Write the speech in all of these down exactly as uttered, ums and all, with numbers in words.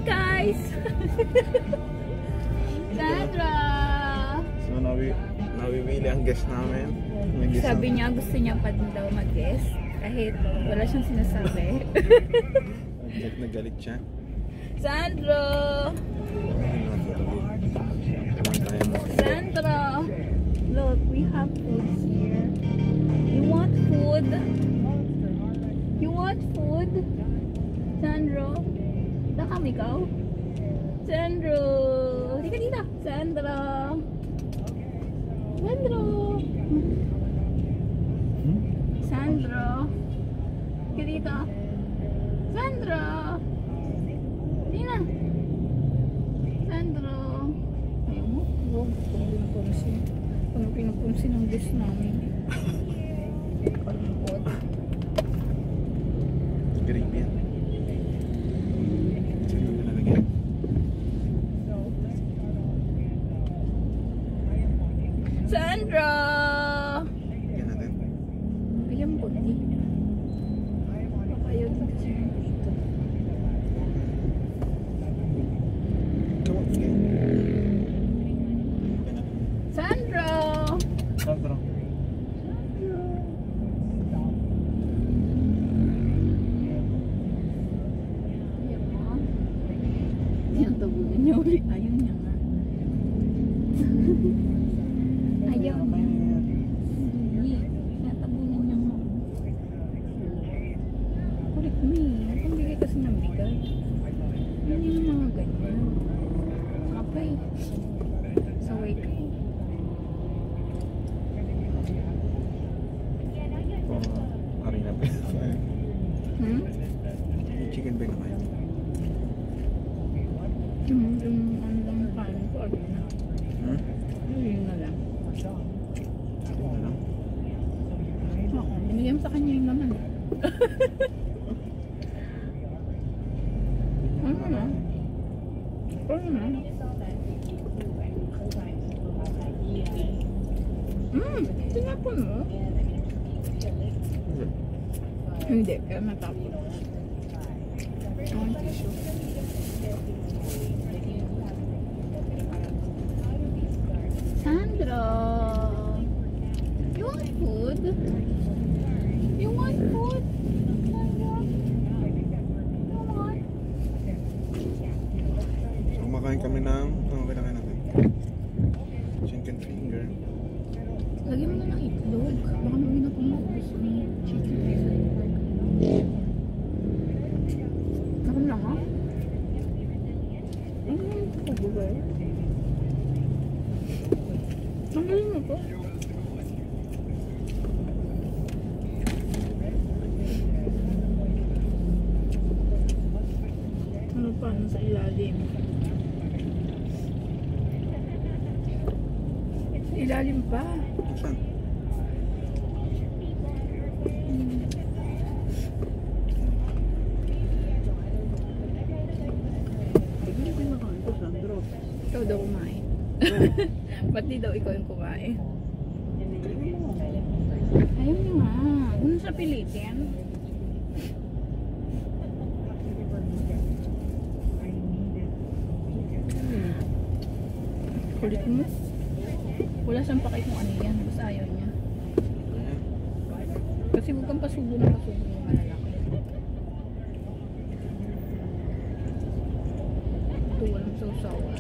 guys! Sandra! So, nawi nawiwili ang guest namin. Sabi niya gusto niya pa din daw mag-guest. Kahit wala siyang sinasabi. Galit na galit siya. Sandro! Sandro! Look, we have food here. You want food? You want food? Sandro? Nakam ikaw? Sandro! Di ka dito! Sandro! Sandro! Hmm? Sandro! Di ka dito! Sandro! Di na! Sandro! Ayaw mo? Huwag. Kung pinupunsin. Kung pinupunsin ang guest namin. Kalungkot. Gravy yan. Sandra! Yan natin. Bigyan mo konti. Ayaw na kasi dito. Come on, sige. Sandra! Sandra. Ayaw mo? Tinatabunan niya ulit. Ayaw niya nga. Ayaw niya. Hindi. Tinatabunan niya nga. Kulit mo eh. Nagbigay kasi ng bigay. Hindi yung mga ganyan. Kapay. Saway ka. Oh, ari na ba? Hmm? Chicken ba naman? Yung, yung ano lang yung kanin ko. Ano na? Hmm? Yun na lang. Ano na lang? Oo. Binigyan mo sa kanya yung laman. Ano na? Ano na? Hmm, tinapon mo? Hindi, kaya matapon. Ang tissue. Sandra! You want food? You want food? Sandra? You want? Kumakain kami ng... Ano kinakain natin? Chicken finger. Lagyan mo na ng itlog. Baka may na pumakus ni chicken finger. Nakam lang ha? Ano yung pagbuhay? Tanggalin mo to. Ano pa? Nasa ilalim. Sa ilalim pa. Saan? Hindi ko nakain ko, Sandro. Ikaw daw kumain. Ba't di daw ikaw yung kumain? Ayaw niyo nga. Kung sa pilitin. Kulit mo. Wala siyang pakay kung ano yan. Basta ayaw niya. Kasi huwag kang pasubo na pasubo yung malalaki. Ito walang sausawan.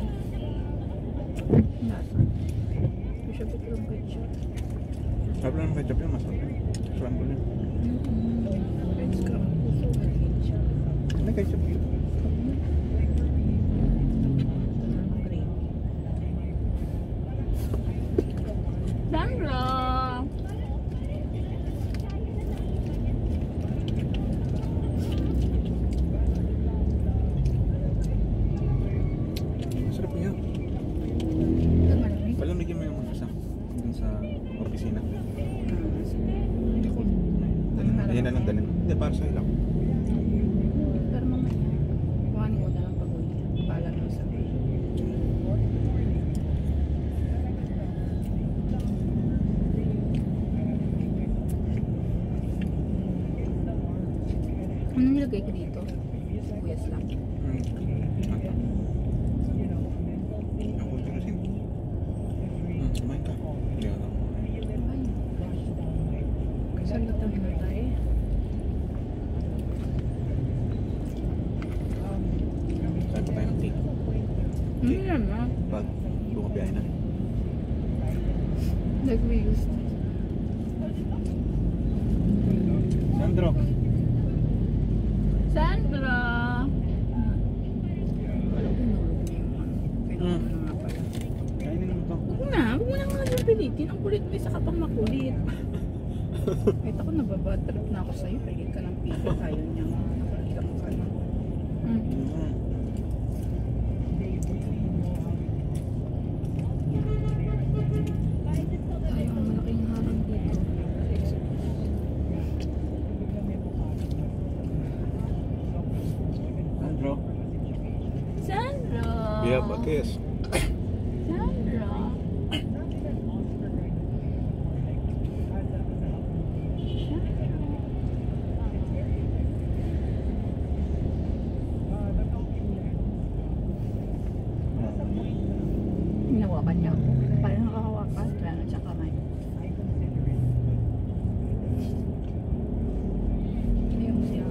Nasa. Ito siya pati yung ketchup. Sabi lang ng ketchup yun, masarap yun. Suwan ko yun. Let's go. Puso na ketchup. Ano ketchup yun? Sandra! Masarap niya. Malamig. Palamigin mo yung mga isa. Dun sa opisina. Hindi ko. Ayan na lang dalhin. Hindi, para sa ilang. Pero mamaya, kuhanin mo na lang pag-uwi niya. Pala mo sa Ano nilagay ko dito? Sibuyas lang. Hmm. Hindi. Ano naman? Pag bumabiyahe na. Like we used to. Sandro. Sandra! Wala ko nulog niya yung ano. Kailangan Hmm. mo na nga pala. Kainin mo to. Huwag na, huwag mo na nga yung pilitin. Ang kulit mo, isa ka pang makulit. Kahit ako nababatrip na ako sa'yo. Pagit ka ng pili. Ayaw niya nga. Nakalilang ka na. Hmm. Mm. Tayo ang malaking harang dito. Sandro. Sandra! Yeah, Batis. Sandra! Hinawakan niya ako. Parang nakahawakan. Kaya na siya kamay. Ayaw siya.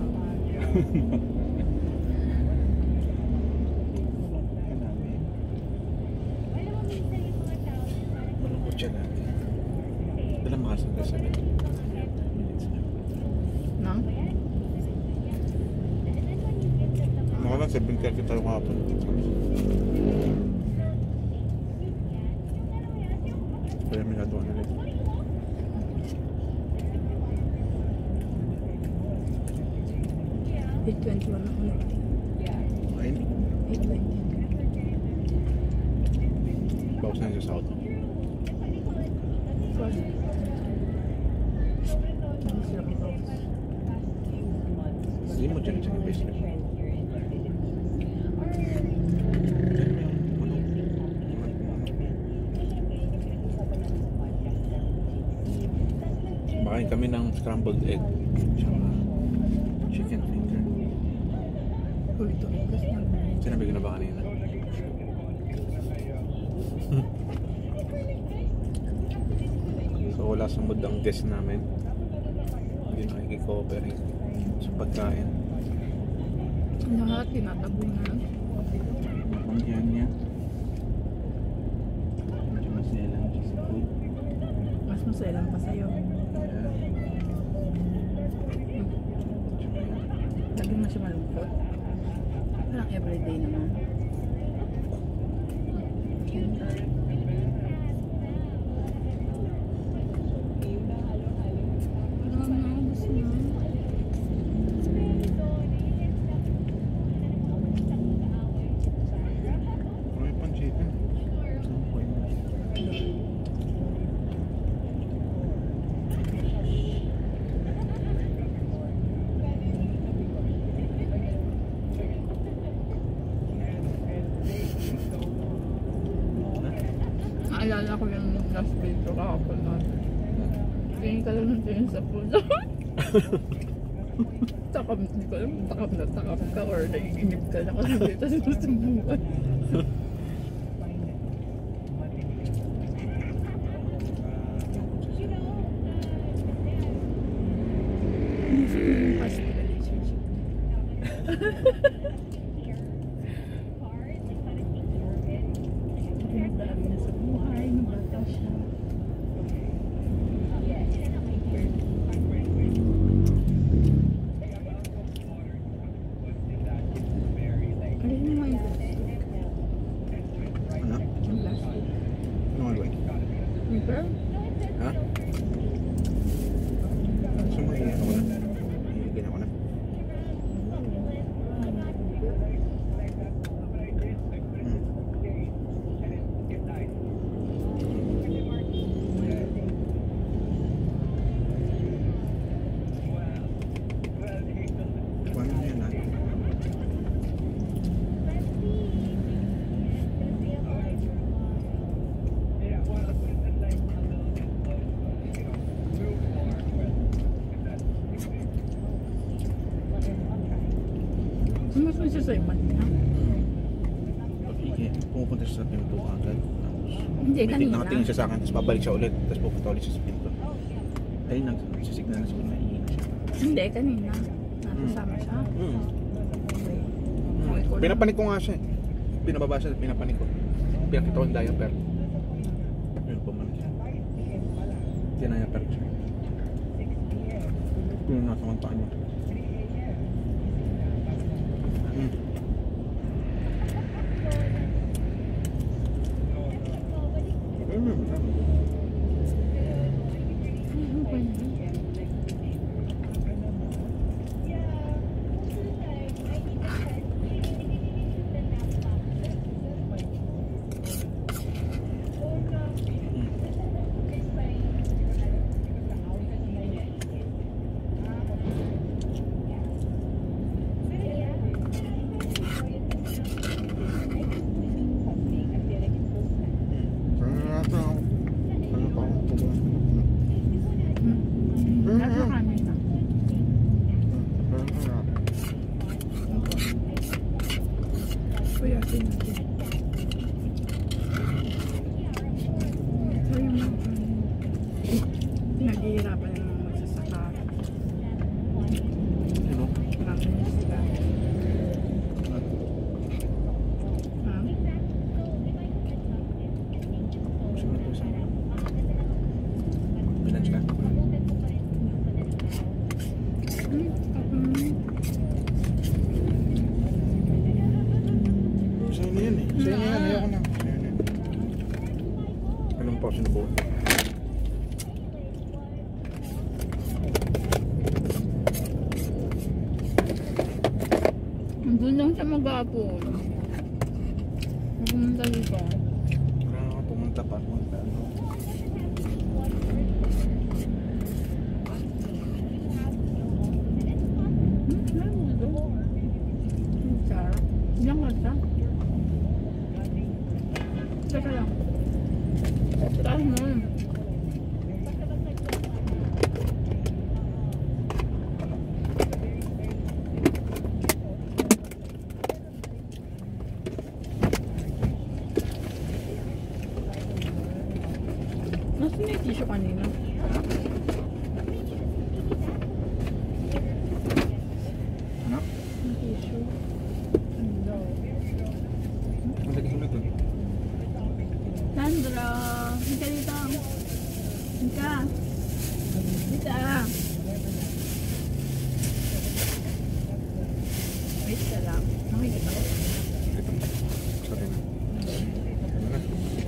Malungkot siya lagi. Dala makasal ka sa minutes na. Nang? Mga lang, seven thirty tayo kahapon. Kaya may nagawa na rin. eight twenty-one ako na. Ayun. eight twenty. Bawas na siya sa auto. First. Ano sila mag-bawas? Hindi mo dyan dyan yung basement. Dyan mo yung manok. Makain kami ng scrambled egg. Tsaka chicken finger. Ulit-ulit kasi nang Sinabi ko na ba kanina? So wala sa mood ang guest namin. Hindi nakikikooperate sa pagkain. lahat tinatabunan. Mapanggihan niya. Medyo maselang siya sa food. Mas maselang pa sa'yo. Yeah. Tsaka yan. Lagi mo siya malungkot. Parang everyday naman. Parang naubos na. May pang chicken. Saan po yun? Naalala ko yung last video kahapon natin. Tingin ka lang ng tingin sa puso. Takam, hindi ko alam kung takam na takam ka or naiinip ka na kasi dito sinusubukan. Minsan yung past relationship. Pinagdaan niya sa buhay, nabata siya. Alin mo nga yung plastic? Ano? Yung plastic. Ano nga ba? Yung pearl? Ha? Gusto mo iyan ako na? Iyan ako na. Paano mo yan, ha? Sumas mo siya sa iba niya? Pag iki, pumupunta siya sa pinto agad. Tapos, Hindi, may kanina. nakatingin siya sa akin, tapos babalik siya ulit, tapos pupunta ulit siya sa pinto. Ay, nagsisignal na siya na iiyak siya. Hindi, kanina. Nakasama siya. Hmm. Okay. Hmm. Okay, cool. Pinapanik ko nga siya eh. pinababa siya, pinapanik ko. Pinakita ko yung diaper. Yun po man. Tinayaper ko siya. Yung nasa kong paan mo. Hmm. Ayun, ayun, ayun. Nasa kanin na. Kuya, sinabi. So yung mga naghihirapan yung mga magsasaka. Ano? Marami sila. Ha? Sino po sa Binanch ka? Hmm? Hmm. Sa'yo na yan eh. Sa'yo na yan. Ayoko na. Sa'yo na yan. Anong pa sinubukan? Doon lang siya mag-aapon. Pumunta dito. Parang ako pumunta pa. Pumunta. Ano? Hmm? Ano dito? Ang sarap. Diyan ka siya. Teka lang. Taas mo. Nasaan yung tissue kanina? Ano? Yung tissue. Ano? Ang lagi sulit doon. Sandra! Hinka dito. Hinka. Hinka. Wait ka lang. Nakikita ko. Ito mo. Sorry na. Ano na?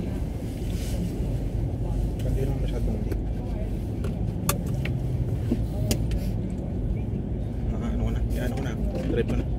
Hindi naman masyadong hindi. Naka ano ko na. Yan ano ko na. Drive ko na.